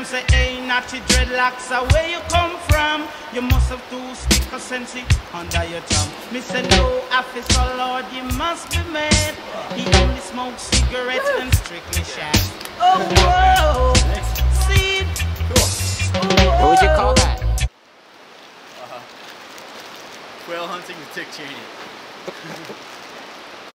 say, hey, natty dreadlocks, where you come from? You must have two stick of sense under your tongue. Me say, no, officer, Lord, you must be mad. He only smokes cigarettes and strictly shag. Oh, whoa, see? What would you call that? Quail hunting with Dick Cheney.